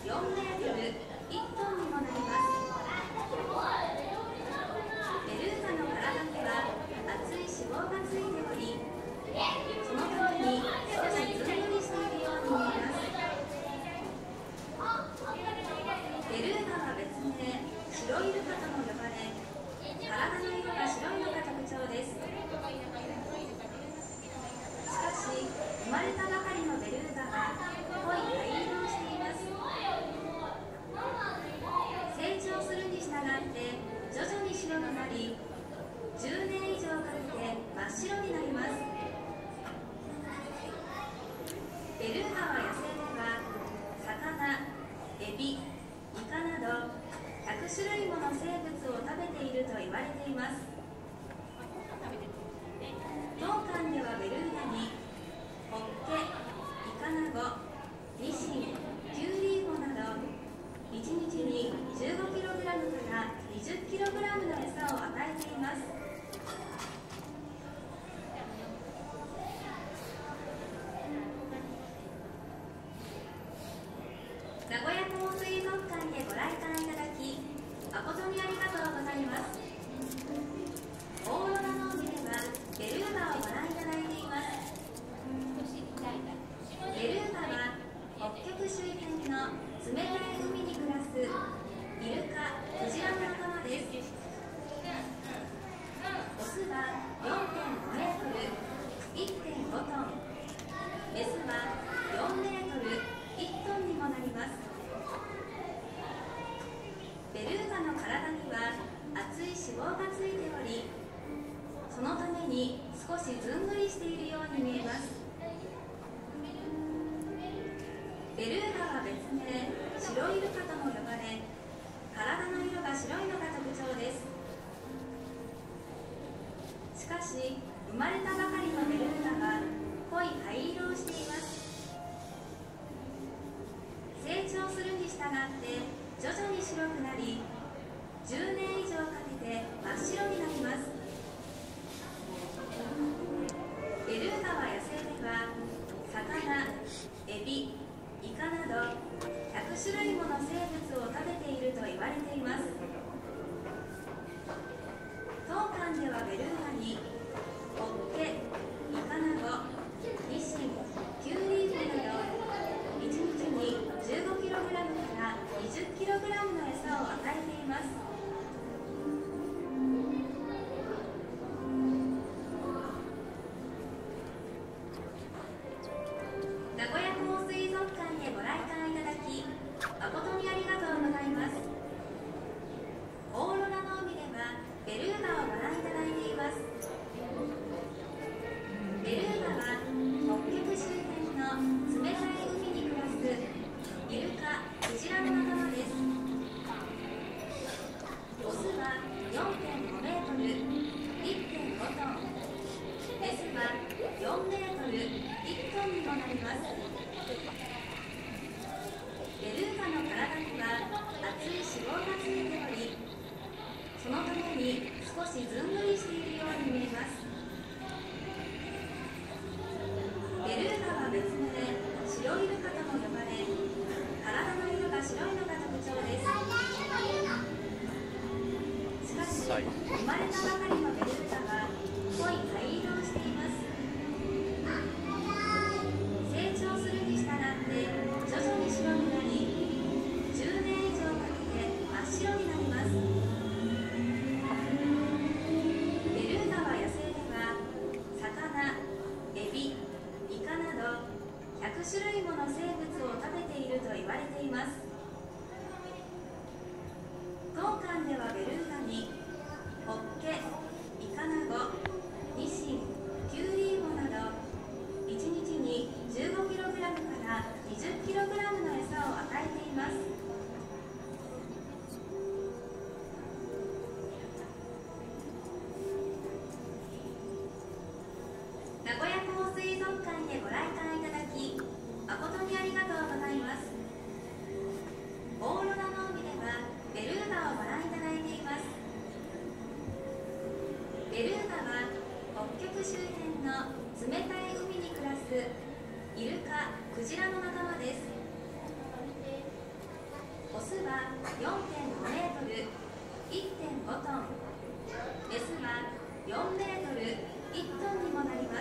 4メートル1トンにもなります。ベルーガの体には厚い脂肪がついており、そのために少しずんぐりしているように見えます。ベルーガは別名白イルカとも呼ばれ、体の色が白いのが特徴です。しかし生まれたばかりのベルーガは濃い灰色をしています。成長するに従って徐々に白くなり、10年以上かけて真っ白になります。ベルーガは野生では魚、エビ、イカなど100種類もの生物を食べていると言われています。当館ではベルーガにホッケ、イカナゴ、ニシン、キュウリイモなど1日に 15kg から 20kg の餌を与えています。名古屋港水族館へご来館いただき誠にありがとうございます。オーロラの海ではベルーガをご覧いただいています。ベルーガは北極周辺の冷たい海に暮らすイルカ、クジラの仲間です。オスは 4.5 メートル 1.5 トン、メスは4メートル1トンにもなります。ベルーガの体には厚い脂肪がついており、そのために少しずんぐりしているように見えます。ベルーガは別名白イルカとも呼ばれ、体の色が白いのが特徴です。しかし生まれたばかりのベルーガは濃い灰色をしています。成長するに従って徐々に白くなり、10年以上かけて真っ白になります。ベルーガは野生では魚、エビ、イカなど100種類もの生物を食べていると言われています。当館ではベルーガにホッケ、イカナゴ、ニシン、キュウリイモなど1日に 15kg から 20kg の餌を与えています。名古屋港水族館へご来館いただき誠にありがとうございます。オーロラの海ではベルーガをご覧いただいています。ベルーガは北極周辺の冷たい海に暮らすイルカ、クジラの仲間です。オスは 4.5 メートル 1.5 トン、メスは4メートル1トンにもなります。ベルーガの体には厚い脂肪がついており、そのために少しずんぐりしているように見えます。ベルーガは別名白イルカとも呼ばれ、体の色が白いのが特徴です。しかし生まれたばかりのベルーガは濃い灰色をしています。成長するに従って徐々に白くなり、10年以上かけて真っ白になります。ベルーガは野生では魚、エビ、イカなど100種類もの生物を食べていると言われています。当館ではベルーガにホッケ、イカナゴ、ニシン、キュウリイモなど1日に 15kg から 20kg の餌を与えています。名古屋港水族館へご来館いただき誠にありがとうございます。オーロラの海ではベルーガをご覧いただいています。 スは 4.5 メートル 1.5 トン、メスは4メートル1トンにもなります。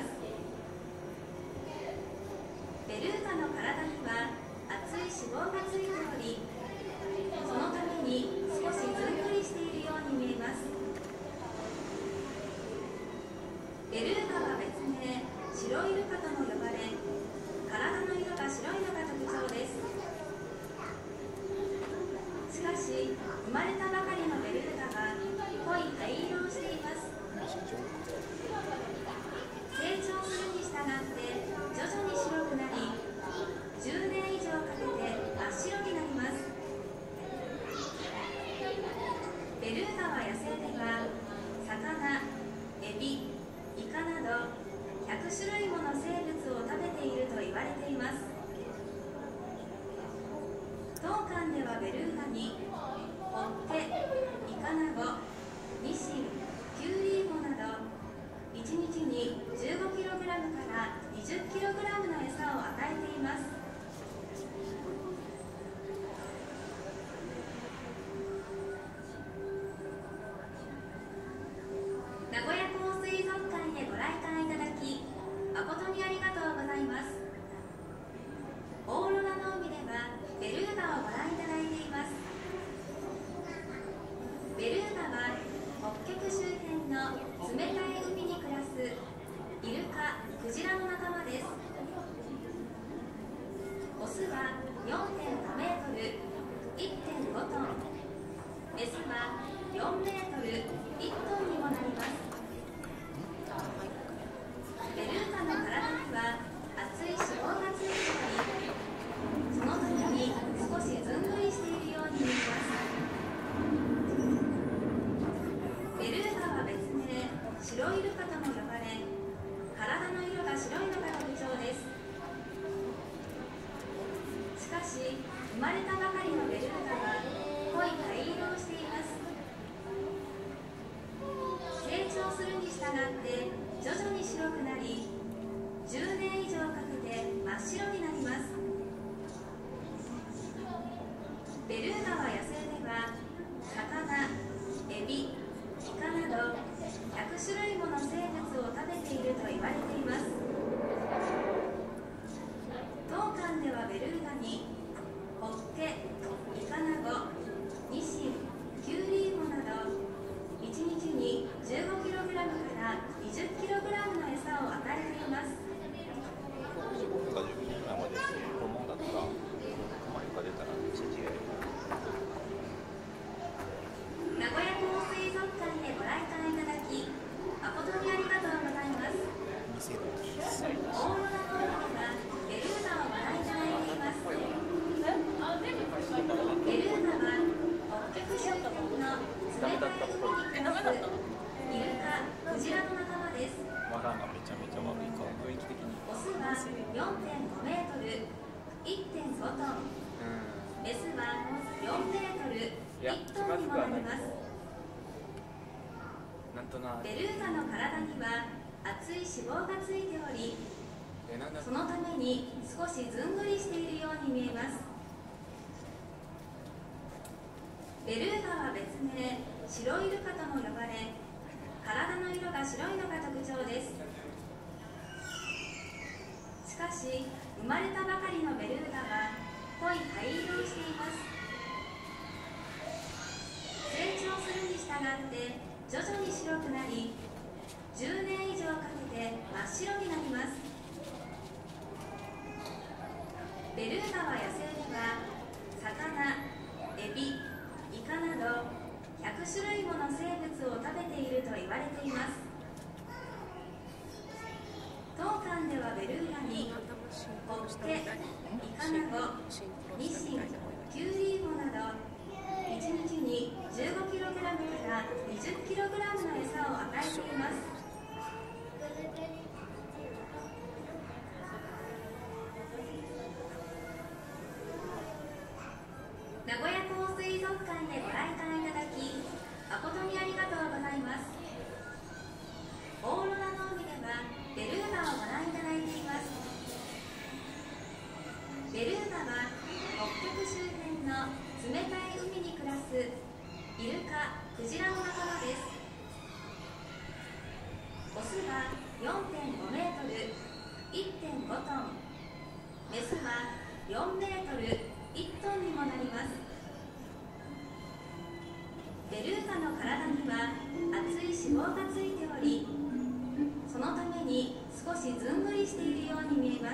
ベルーガの体には厚い脂肪がついており、そのために少しずんぐりしているように見えます。ベルーガは別名白イルカとも呼ばれ、体の色が白いのが特徴です。しかし生まれたばかりのベルーガは濃い灰色をしています。成長するに従って徐々に白くなり、10年以上かけて真っ白になります。ベルーガは野生では魚、エビ、イカなど100種類もの生物を食べていると言われています。当館ではベルーガにホッケ、イカナゴ、ニシン、キュウリイモなど1日に 15kg から 20kg の餌を与えています。名古屋港水族館へご来館いただき誠にありがとうございます。オーロラの海ではベルーガをご覧いただいています。ベルーガは北極周辺の冷たい海に暮らすイルカ、クジラの仲間です。オスは 4.5 メートル 1.5 トン、メスは4メートル1トンにもなります。ベルーガの体には厚い脂肪がついており、そのために少しずんぐりしているように見えます。ベルーガは別名白イルカとも呼ばれ、体の色が白いのが特徴です。しかし生まれたばかりのベルーガは濃い灰色をしています。成長するに従って徐々に白くなり、10年以上かけて真っ白になります。ベルーガは野生では魚、エビ、イカなど100種類もの生物を食べていると言われています。当館ではベルーガにホッケ、イカナゴ、ニシン、キュウリイモなど1日に 15kg から 20kg の餌を与えています。 10年前まで訪問だったら、マイカ出たらめっちゃ違う。 名古屋港水族館へご来館いただき誠にありがとうございます。オーロラの海ではベルーガをご覧いただいています。ベルーガは北極周辺の冷たい海に暮らすイルカ、クジラの仲間です。 わらがめちゃめちゃ悪いから雰囲気的に。 オスは 4.5 メートル 1.5 トン、メスは4メートル1トンにもなります。 なんとなベルーガの体には厚い脂肪がついており、そのために少しずんぐりしているように見えます。ベルーガは別名白イルカとも呼ばれ、体の色が白いのが特徴です。しかし生まれたばかりのベルーガは濃い灰色をしています。成長するに従って徐々に白くなり、10年以上かけて真っ白になります。ベルーガは野生では魚、エビ、イカなど100種類もの生物を食べていると言われています。当館ではベルーガにホッケ、イカナゴ、ニシン、キュウリイモなど1日に 15kg から 20kg の餌を与えています。名古屋港水族館へご来館いただき誠にありがとうございます。オーロラの海ではベルーガをご覧いただいています。ベルーガは北極周辺の冷たい海に暮らすイルカ、クジラの仲間です。オスは4.5メートル、1.5トン、メスは4メートル、1トンにもなります。ベルーガの体には厚い脂肪がついており、そのために少しずんぐりしているように見えます。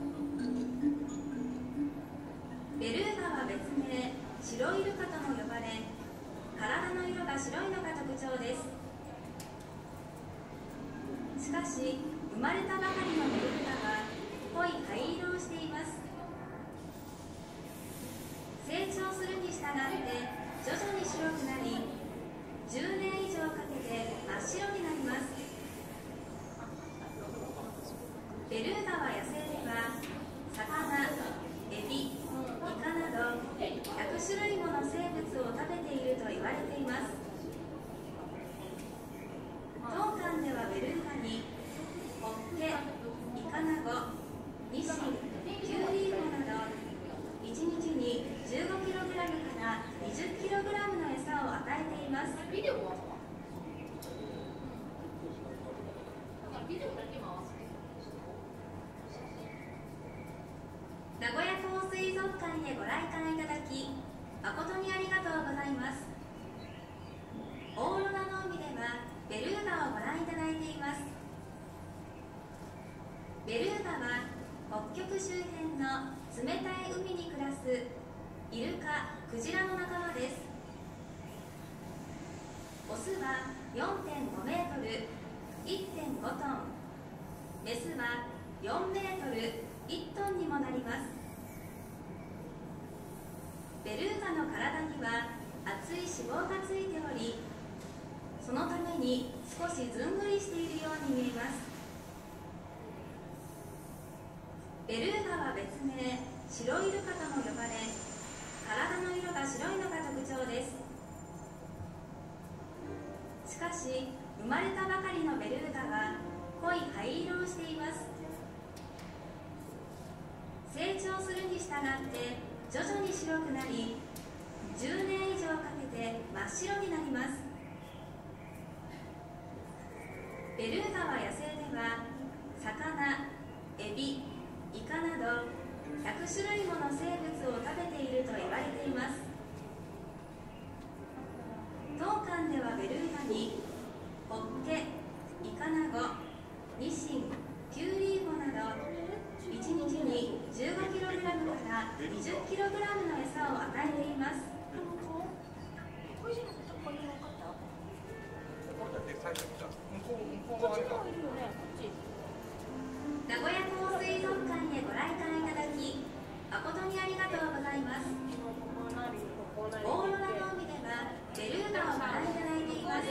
ベルーガは別名白イルカとも呼ばれ、体の色が白いのが特徴です。しかし生まれたばかりのベルーガは濃い灰色をしています。成長するに従って徐々に白くなり、10年以上かけて真っ白になります。ベルーガは野生では魚、エビ、イカなど100種類もの生物を食べていると言われています。当館ではベルーガにホッケ、イカナゴ、ニシン、キュウリイモなど1日に 15kg から 20kg の餌を与えています。名古屋港水族館へご来館いただき誠にありがとうございます。オーロラの海ではベルーガをご覧いただいています。ベルーガは北極周辺の冷たい海に暮らすイルカ、クジラの仲間です。オスは 4.5 メートル、1.5 トン、メスは4メートル、1トンにもなります。ベルーガの体には厚い脂肪がついており、そのために少しずんぐりしているように見えます。ベルーガは別名白イルカとも呼ばれ、体の色が白いのが特徴です。しかし生まれたばかりのベルーガは濃い灰色をしています。成長するに従って徐々に白くなり、10年以上かけて真っ白になります。ベルーガは野生では魚、エビ、イカなど100種類もの生物を食べていると言われています。当館ではベルーガにホッケ、イカナゴ、ニシン、キュウリイモなど1日に 15kg から 20kg の餌を与えています。名古屋港水族館へご来館いただき誠にありがとうございます。オーロラの海ではベルーガをご覧いただいています。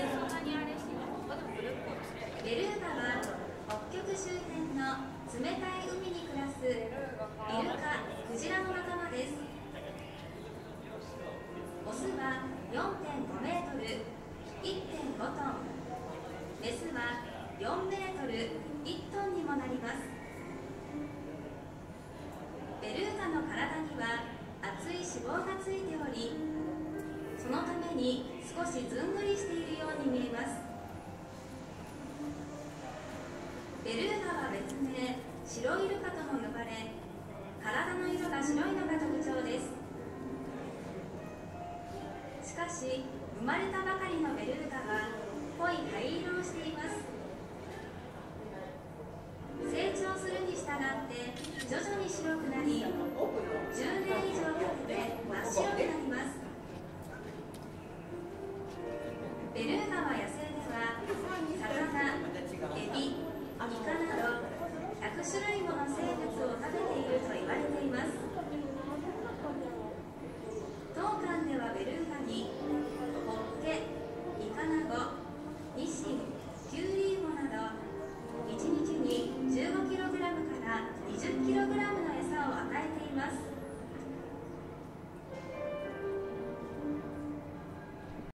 ベルーガは北極周辺の冷たい海に暮らすイルカ、クジラの仲間です。オスは 4.5 メートル、1.5 トン、メスは4メートル、1トンにもなります。ベルーガの体には厚い脂肪がついており、そのために少しずんぐりしているように見えます。ベルーガは別名白イルカとも呼ばれ、体の色が白いのが特徴です。しかし生まれたばかりのベルーガは濃い灰色をしています。成長するに従って徐々に白くなり、10